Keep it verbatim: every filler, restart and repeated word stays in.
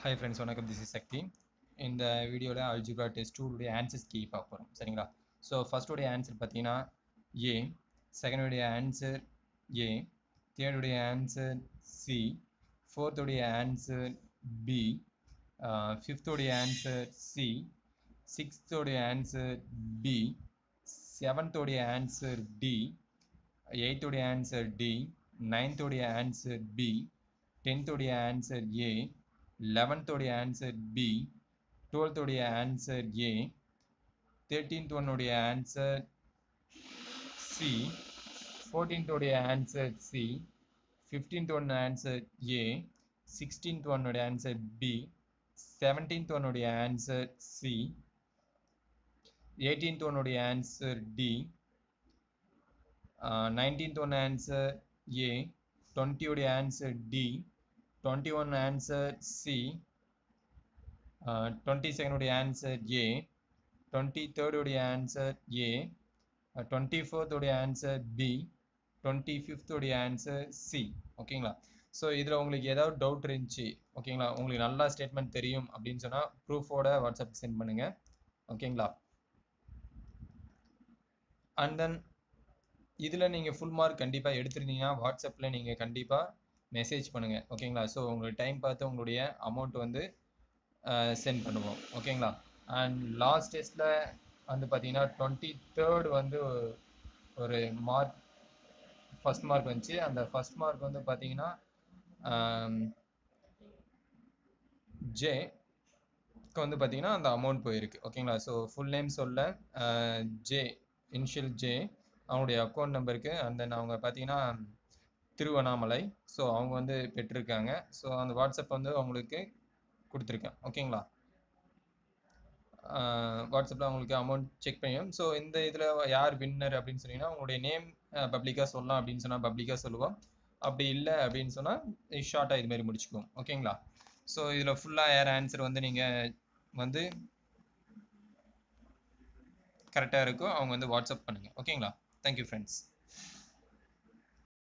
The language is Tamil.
Hi friends, வணக்கம். This is Sakti. இந்த வீடியோவில் Algebra test two உடைய answers key பார்க்க போகிறோம். சரிங்களா? ஸோ ஃபர்ஸ்ட் உடைய ஆன்சர் பார்த்தீங்கன்னா A, செகண்ட் உடைய ஆன்சர் A, தேர்ட் உடைய ஆன்சர் C, ஃபோர்த் உடைய ஆன்சர் B, ஃபிஃப்த் உடைய ஆன்சர் C, சிக்ஸ்த் உடைய ஆன்சர் B, செவன்த் உடைய ஆன்சர் D, எயித் உடைய ஆன்சர் D, நைன்த் உடைய ஆன்சர் B, tenth உடைய ஆன்சர் A, eleventh உடைய ஆன்சர் B, twelfth உடைய ஆன்சர் A, thirteenth one உடைய ஆன்சர் C, fourteenth உடைய answer C, fifteenth one answer A, sixteenth one உடைய ஆன்சர் B, seventeenth one உடைய ஆன்சர் C, eighteenth one உடைய answer D, uh, nineteenth one answer A, twenty உடைய answer D, twenty-one answer C, uh, twenty-second உடைய answer A, twenty-third உடைய answer A, uh, twenty-fourth உடைய answer B, twenty-fifth உடைய answer C. ஓகேங்களா? ஸோ இதில் உங்களுக்கு ஏதாவது டவுட் இருந்துச்சு, ஓகேங்களா, உங்களுக்கு நல்லா ஸ்டேட்மெண்ட் தெரியும் அப்படின்னு சொன்னால் ப்ரூஃபோட வாட்ஸ்அப் சென்ட் பண்ணுங்கள். ஓகேங்களா? அண்ட் தென் இதில் நீங்கள் ஃபுல் மார்க் கண்டிப்பாக எடுத்துருந்தீங்கன்னா வாட்ஸ்அப்பில் நீங்கள் கண்டிப்பாக மெசேஜ் பண்ணுங்கள். ஓகேங்களா? ஸோ உங்களுக்கு டைம் பார்த்து உங்களுடைய அமௌண்ட் வந்து சென்ட் பண்ணுவோம். ஓகேங்களா? அண்ட் லாஸ்ட் டெஸ்ட்டில் வந்து பார்த்தீங்கன்னா டுவெண்ட்டி தேர்ட் வந்து ஒரு மார்க் ஃபஸ்ட் மார்க் வந்துச்சு. அந்த ஃபஸ்ட் மார்க் வந்து பார்த்தீங்கன்னா ஜேக்கு வந்து பார்த்தீங்கன்னா அந்த அமௌண்ட் போயிருக்கு. ஓகேங்களா? ஸோ ஃபுல் நேம் சொல்ல ஜே இனிஷியல் ஜே அவங்களுடைய அக்கௌண்ட் நம்பருக்கு அண்ட் தென் அவங்க பார்த்தீங்கன்னா திருவண்ணாமலை. ஸோ அவங்க வந்து பெற்றிருக்காங்க. ஸோ அந்த வாட்ஸ்அப் வந்து அவங்களுக்கு கொடுத்துருக்கேன். ஓகேங்களா? வாட்ஸ்அப்பில் அவங்களுக்கு அமௌண்ட் செக் பண்ணியும். ஸோ இந்த இதில் யார் வின்னர் அப்படின்னு சொன்னீங்கன்னா உங்களுடைய நேம் பப்ளிக்காக சொல்லலாம் அப்படின்னு சொன்னால் பப்ளிக்காக சொல்லுவோம். அப்படி இல்லை அப்படின்னு சொன்னால் ஷார்ட்டாக இதுமாரி முடிச்சுக்குவோம். ஓகேங்களா? ஸோ இதில் ஃபுல்லாக யார் ஆன்சர் வந்து நீங்கள் வந்து கரெக்டாக இருக்கோ அவங்க வந்து வாட்ஸ்அப் பண்ணுங்கள். ஓகேங்களா? Thank you friends.